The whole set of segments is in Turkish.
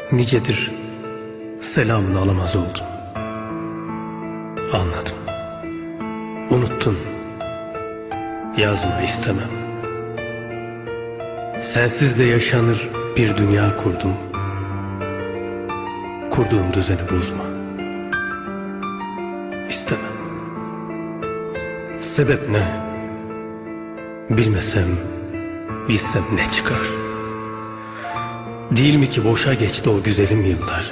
Nicedir selamını alamaz oldum. Anladım. Unuttun. Yazma istemem. Sensiz de yaşanır bir dünya kurdum. Kurduğum düzeni bozma. İstemem. Sebep ne? Bilmesem, bilsem ne çıkar? Değil mi ki boşa geçti o güzelim yıllar?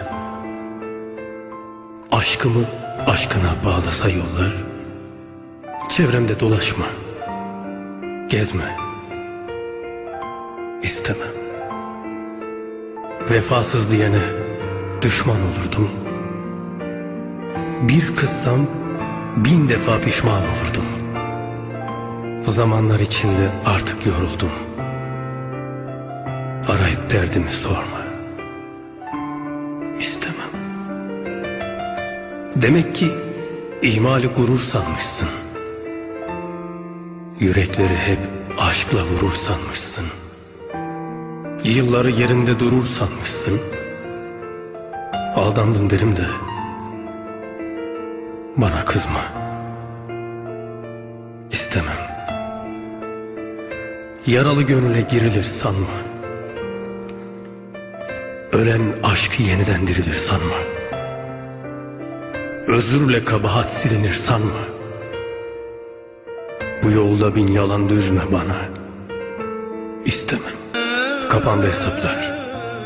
Aşkımı aşkına bağlasa yollar. Çevremde dolaşma, gezme. İstemem. Vefasız diyene düşman olurdum. Bir kızsam 1000 defa pişman olurdum. Bu zamanlar içinde artık yoruldum. Arayıp derdimi sorma. İstemem. Demek ki ihmali gurur sanmışsın. Yürekleri hep aşkla vurur sanmışsın. Yılları yerinde durur sanmışsın. Aldandım derim de bana kızma. İstemem. Yaralı gönüle girilir sanma. Ölen aşkı yeniden dirilir sanma. Özürle kabahat silinir sanma. Bu yolda bin yalan düzme bana. İstemem. Kapandı hesaplar.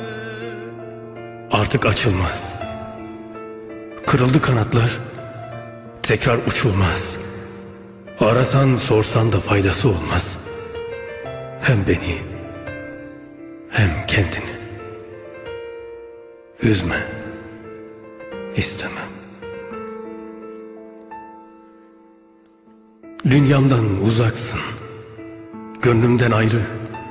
Artık açılmaz. Kırıldı kanatlar. Tekrar uçulmaz. Arasan sorsan da faydası olmaz. Hem beni hem kendini üzme. İstemem. Dünyamdan uzaksın. Gönlümden ayrı.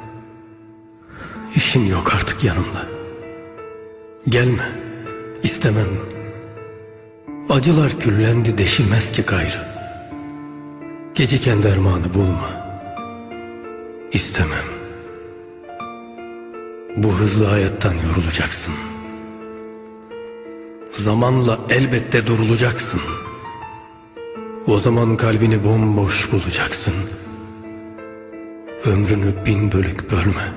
İşin yok artık yanımda. Gelme. İstemem. Acılar küllendi deşilmez ki gayrı. Geciken dermanı bulma. İstemem. Bu hızlı hayattan yorulacaksın. Zamanla elbette durulacaksın. O zaman kalbini bomboş bulacaksın. Ömrünü 1000 bölük bölme.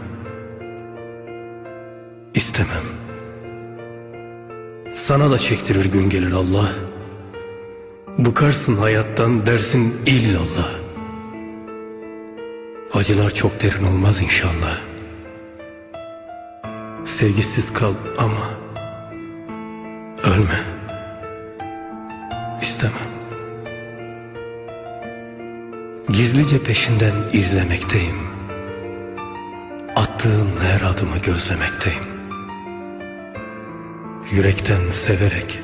İstemem. Sana da çektirir gün gelir Allah. Bıkarsın hayattan dersin illallah. Acılar çok derin olmaz inşallah. Sevgisiz kal ama ölme. İstemem. Gizlice peşinden izlemekteyim. Attığın her adımı gözlemekteyim. Yürekten severek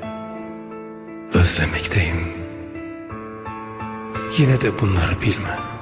özlemekteyim. Yine de bunları bilme.